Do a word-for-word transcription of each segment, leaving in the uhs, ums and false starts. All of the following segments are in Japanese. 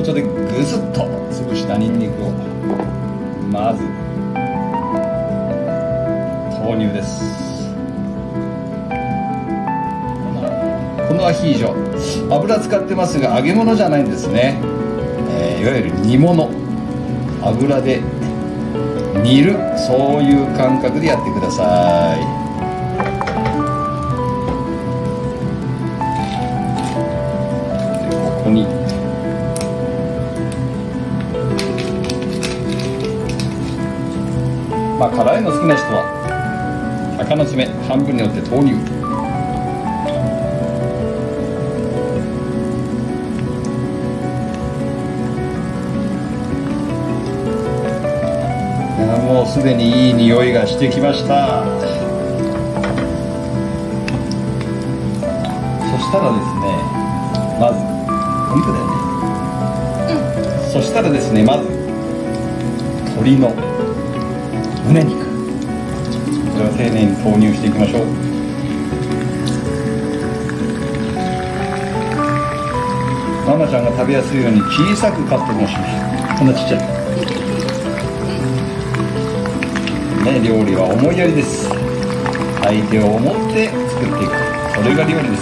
元でぐずっと潰したニンニクをまず投入です。このアヒージョ、油使ってますが揚げ物じゃないんですね、えー、いわゆる煮物、油で煮る、そういう感覚でやってください。でここにまあ辛いの好きな人は鷹の爪半分に折って投入。もうすでにいい匂いがしてきました。そしたらですね、まずお肉だよね、うん、そしたらですね、まず鶏の胸肉、これを丁寧に投入していきましょう。ママちゃんが食べやすいように小さくカットもしました。こんなちっちゃいね、料理は思いやりです。相手を思って作っていく、それが料理です。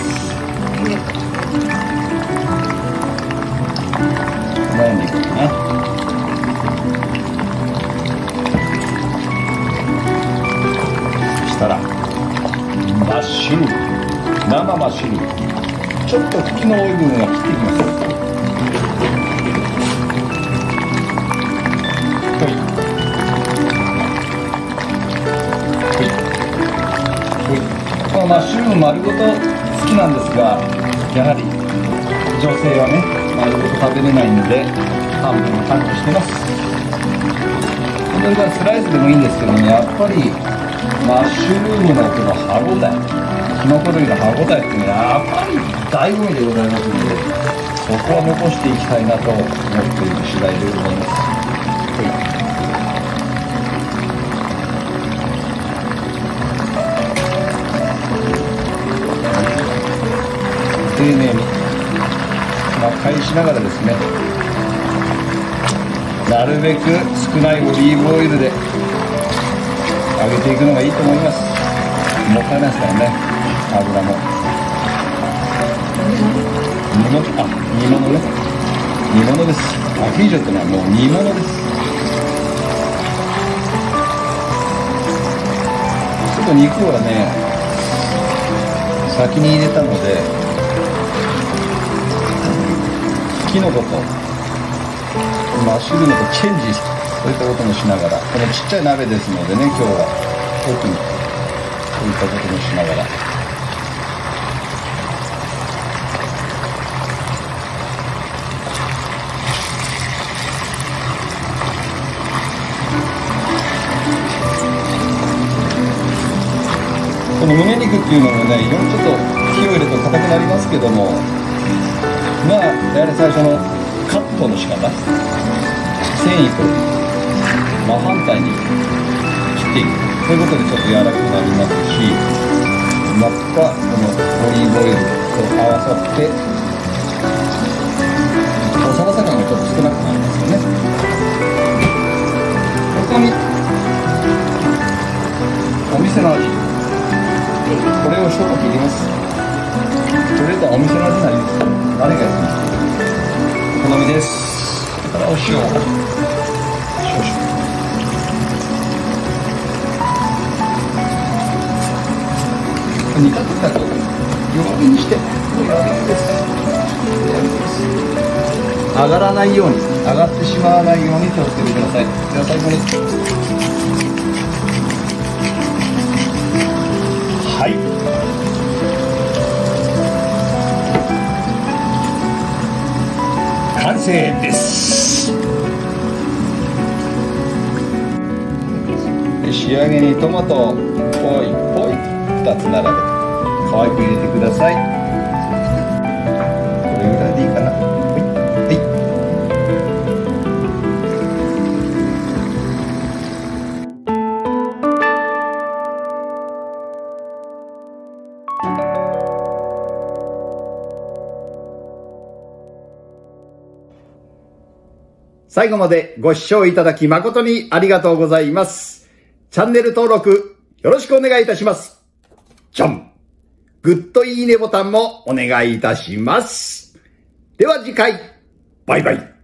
なんでいこうかな。そしたらマッシュルーム、生マッシュルーム、ちょっと茎の多い部分は切っていきます。このマッシュルーム丸ごと好きなんですが、やはり女性はね丸ごと食べれないので半分カットしてます。それからスライスでもいいんですけどね、やっぱりマッシュルームのこの歯ごたえ、キノコ類の歯ごたえっていうのはやっぱり醍醐味でございますので、そこは残していきたいなと思っている次第でございます。丁寧に、まあ、返しながらですね、なるべく少ないオリーブオイルで揚げていくのがいいと思います。もったいないですからね、油も。煮物、あ、煮物ね、煮物です。アヒージョってのはもう煮物です。ちょっと肉はね先に入れたので、キノコとマッシュルームとチェンジ、そういったこともしながら、このちっちゃい鍋ですのでね、今日は特にそういったこともしながら。この胸肉っていうのもね、いろいろちょっと火を入れると硬くなりますけども、まあやはり最初のカットの仕方、繊維と真反対に切っていく、そういうことでちょっと柔らかくなりますし、またこのオリーブオイルと合わさっておサラサ感がちょっと少なくなりますよね。ここにお店の味、これを一口入れます。これとお店の味になります。誰がやってますか？好みです。それからお塩少々。煮立ってたと弱火にして、弱火です。弱火です。上がらないように、上がってしまわないように気をつけてください。では最後に、はい。完成です。で仕上げにトマトをポイポイふたつ並べて可愛く入れてください。これぐらいでいいかな。はい、 最後までご視聴いただき誠にありがとうございます。チャンネル登録よろしくお願いいたします。じゃん。グッドいいねボタンもお願いいたします。では次回、バイバイ。